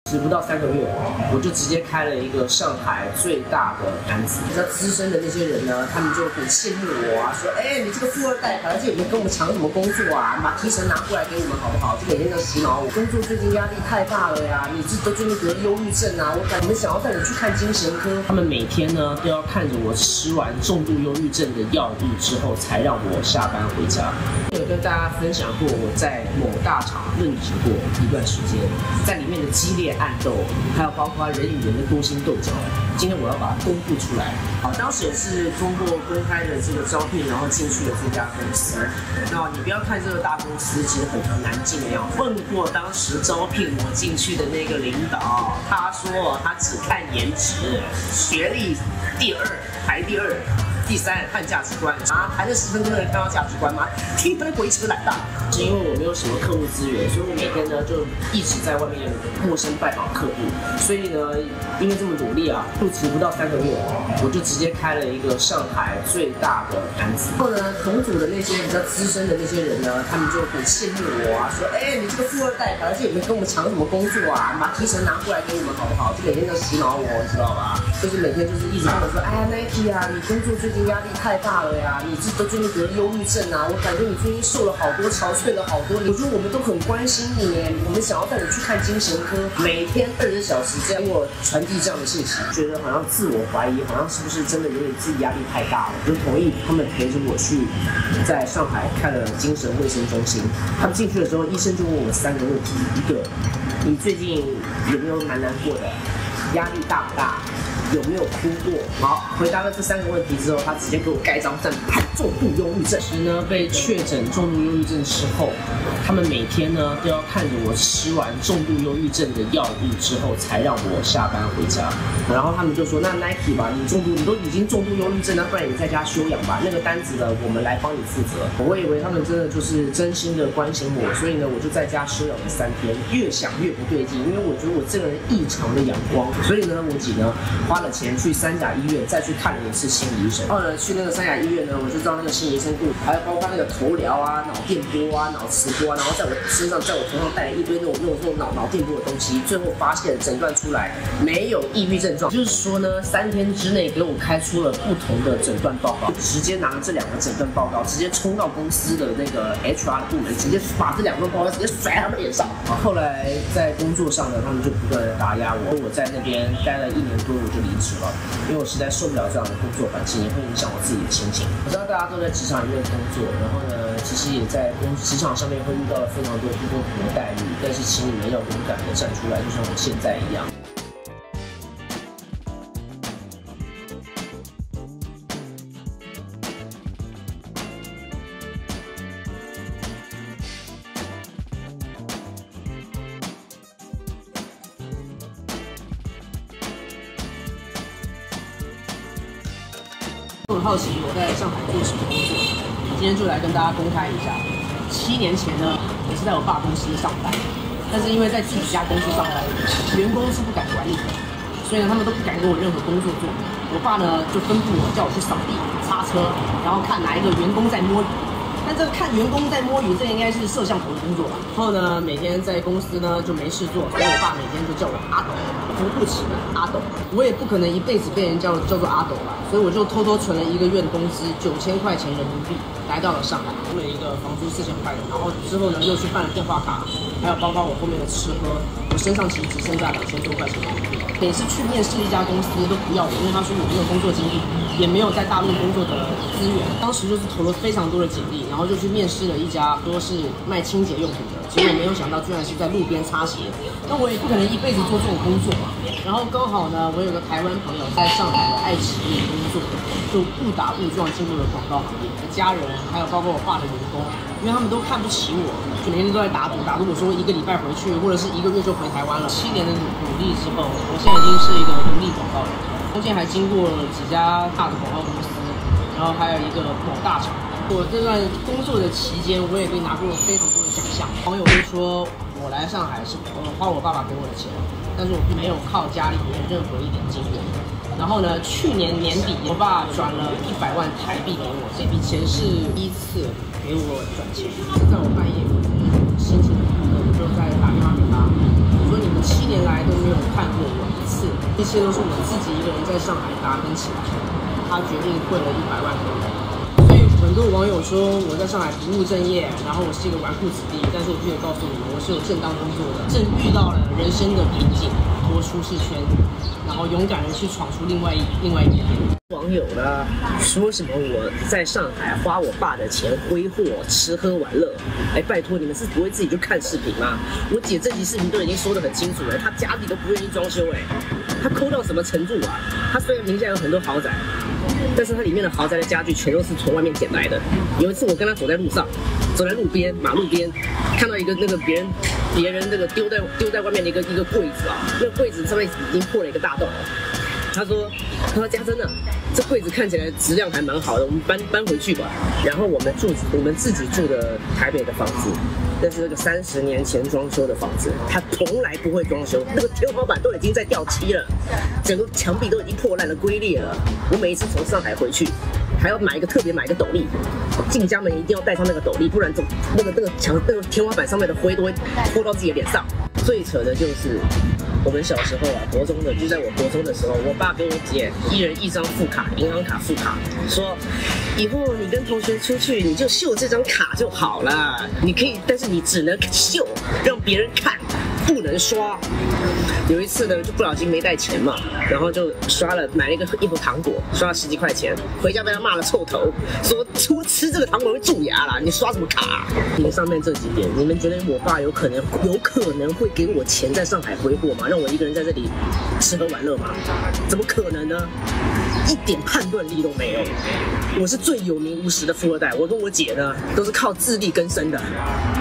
只不到3个月，我就直接开了一个上海最大的单子。比较资深的那些人呢，他们就很羡慕我啊，说：“哎，你这个富二代，反正也没跟我们抢什么工作啊，把提成拿过来给我们好不好？”就每天在洗脑我，工作最近压力太大了呀，你最近得忧郁症啊，我们想要带你去看精神科。他们每天呢都要看着我吃完重度忧郁症的药物之后，才让我下班回家。有跟大家分享过我在某大厂任职过一段时间，在里面的激烈暗斗，还有包括人与人的勾心斗角。今天我要把它公布出来。好，当时也是通过公开的这个招聘，然后进去了这家公司。那你不要看这个大公司其实很难进的样子。问过当时招聘我进去的那个领导，他说他只看颜值，学历排第二。第3，看价值观啊，谈了10分钟能看到价值观吗？听分回车懒大。是因为我没有什么客户资源，所以我每天呢就一直在外面陌生拜访客户。所以呢，因为这么努力啊，入职不到3个月，我就直接开了一个上海最大的单子。然后呢，同组的那些比较资深的那些人呢，他们就很羡慕我啊，说：“哎，你这个富二代，反正也没跟我们抢什么工作啊，把提成拿过来给我们好不好？”就每天在洗脑我，你知道吧？就是每天就是一直跟我说：“哎呀 ，Nike 啊，你工作最近压力太大了呀，你最近得忧郁症啊，我感觉你最近瘦了好多，憔悴了好多。我觉得我们都很关心你耶，我们想要带你去看精神科。”每天20小时这样给我传递这样的信息，觉得好像自我怀疑，好像是不是真的有点自己压力太大了，就同意他们陪着我去在上海看了精神卫生中心。他们进去的时候，医生就问我3个问题：一个，你最近有没有蛮难过的？压力大不大？有没有哭过？好，回答了这3个问题之后，他直接给我盖章证判重度忧郁症。其实呢，被确诊重度忧郁症之后，他们每天呢都要看着我吃完重度忧郁症的药物之后，才让我下班回家。然后他们就说：“那 Nike 吧，你都已经重度忧郁症，那不然你在家休养吧。那个单子呢，我们来帮你负责。”我以为他们真的就是真心的关心我，所以呢，我就在家休养了3天。越想越不对劲，因为我觉得我这个人异常的阳光，所以呢，我姐呢花了钱去3甲医院再去看了一次心理医生。然后呢，去那个3甲医院呢，我就知道那个心理医生还有包括那个头疗啊、脑电波啊、脑磁波啊，然后在我身上、在我头上带了一堆那种脑电波的东西，最后发现诊断出来没有抑郁症状，就是说呢，3天之内给我开出了不同的诊断报告，直接拿了这2个诊断报告，直接冲到公司的那个 HR 部门，直接把这2份报告直接甩他们脸上。后来在工作上呢，他们就不断的打压我，我在那边待了1年多，我就离职了，因为我实在受不了这样的工作环境，也会影响我自己的心情。我知道大家都在职场里面工作，然后呢，其实也在职场上面会遇到了非常多不公平的待遇，但是请你们要勇敢的站出来，就像我现在一样。我很好奇我在上海做什么工作，今天就来跟大家公开一下。7年前呢，我是在我爸公司上班，但是因为在自己家公司上班，员工是不敢管理的，所以呢，他们都不敢给我任何工作做。我爸呢就吩咐我，叫我去扫地、擦车，然后看哪一个员工在摸鱼。但这个看员工在摸鱼，这应该是摄像头的工作吧。然后呢，每天在公司呢就没事做，所以我爸每天就叫我阿斗，扶不起的阿斗。我也不可能一辈子被人叫做阿斗吧，所以我就偷偷存了1个月的工资，9000块钱人民币，来到了上海，付了一个房租4000块的，然后之后呢又去办了电话卡，还有包括我后面的吃喝，我身上其实只剩下2000多块钱人民币。也是去面试一家公司都不要我，因为他说我没有工作经历，也没有在大陆工作的资源。当时就是投了非常多的简历，然后就去面试了一家说是卖清洁用品的，结果没有想到居然是在路边擦鞋。那我也不可能一辈子做这种工作嘛。然后刚好呢，我有个台湾朋友在上海的爱奇艺工作，就误打误撞进入了广告行业。家人还有包括我爸的员工，因为他们都看不起我，就每天都在打赌我说1个礼拜回去，或者是1个月就回台湾了。7年的努力之后，我现在已经是一个独立广告人，中间还经过了几家大的广告公司，然后还有一个某大厂。我这段工作的期间，我也被拿过了非常多的奖项。网友都说我来上海是花我爸爸给我的钱，但是我没有靠家里面任何一点金援。然后呢，去年年底，我爸转了100万台币给我，这笔钱是第1次给我转钱。是在我半夜，心情很不好，我就在打电话给他，我说你们7年年来都没有看过我一次，这些都是我自己一个人在上海打拼起来的。他决定汇了100万给我，所以很多网友说我在上海不务正业，然后我是一个纨绔子弟，但是我就得告诉你们，我是有正当工作的，正遇到了人生的瓶颈，脱舒适圈，然后勇敢的去闯出另外一片天。网友呢说什么我在上海花我爸的钱挥霍吃喝玩乐，哎，拜托你们是不会自己去看视频吗？我姐这集视频都已经说得很清楚了，她家里都不愿意装修，哎，她抠到什么程度啊？她虽然名下有很多豪宅，但是它里面的豪宅的家具全都是从外面捡来的。有一次我跟她走在路上，走在路边马路边，看到一个那个别人那个丢在外面的一个柜子啊，那个柜子上面已经破了一个大洞了。他说家珍啊，这柜子看起来质量还蛮好的，我们搬回去吧。然后我们自己住的台北的房子，那是那个30年前装修的房子，它从来不会装修，那个天花板都已经在掉漆了，整个墙壁都已经破烂了龟裂了。我每一次从上海回去，还要特别买一个斗笠，进家门一定要带上那个斗笠，不然那个天花板上面的灰都会泼到自己的脸上。最扯的就是我们小时候啊，国中的，就在我国中的时候，我爸跟我姐一人一张副卡，银行卡副卡，说以后你跟同学出去，你就秀这张卡就好了，你可以，但是你只能秀，让别人看，不能刷。有一次呢，就不小心没带钱嘛，然后就买了一盒糖果，刷了10几块钱，回家被他骂了臭头，说吃这个糖果会蛀牙啦，你刷什么卡啊？你上面这几点，你们觉得我爸有可能会给我钱在上海挥霍吗？让我一个人在这里吃喝玩乐吗？怎么可能呢？一点判断力都没有。我是最有名无实的富二代，我跟我姐呢都是靠自力更生的。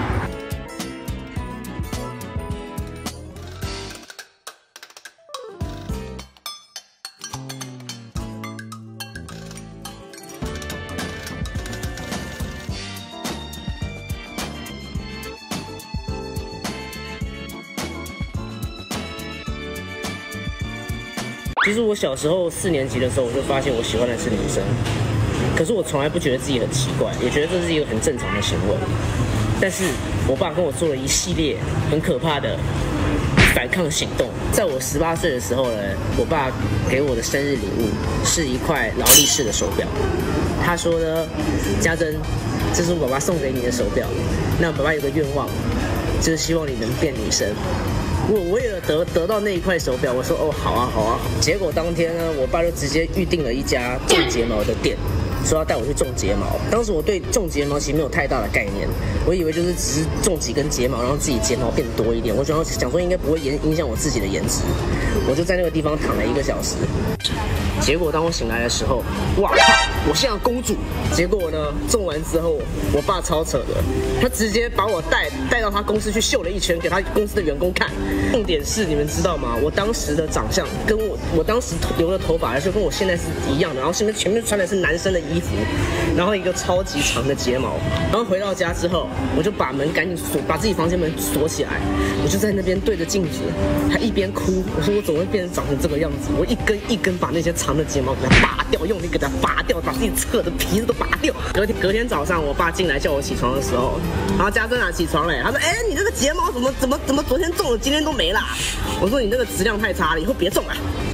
其实我小时候4年级的时候，我就发现我喜欢的是女生，可是我从来不觉得自己很奇怪，也觉得这是一个很正常的行为。但是我爸跟我做了一系列很可怕的反抗行动。在我18岁的时候呢，我爸给我的生日礼物是一块劳力士的手表。他说呢，家珍，这是我爸爸送给你的手表，那爸爸有个愿望，就是希望你能变女生。我为了得到那一块手表，我说哦好啊。结果当天呢，我爸就直接预定了一家种睫毛的店，说要带我去种睫毛。当时我对种睫毛其实没有太大的概念，我以为就是只是种几根睫毛，然后自己睫毛变多一点。我想说应该不会影响我自己的颜值，我就在那个地方躺了1个小时。结果当我醒来的时候，哇靠！我像公主。结果呢，种完之后，我爸超扯的，他直接把我带到他公司去秀了一圈，给他公司的员工看。重点是你们知道吗？我当时的长相跟我当时留的头发就跟我现在是一样的，然后前面穿的是男生的衣服，然后一个超级长的睫毛。然后回到家之后，我就把门赶紧把自己房间门锁起来，我就在那边对着镜子，还一边哭。我说我怎么会变成长成这个样子？我一根一根把那些长的睫毛给它拔掉，用力给它拔掉，把自己侧的皮子都拔掉。隔天早上，我爸进来叫我起床的时候，然后家珍起床了，他说：“哎，你这个睫毛怎么昨天种了，今天都没了？”我说：“你那个质量太差了，以后别种了。”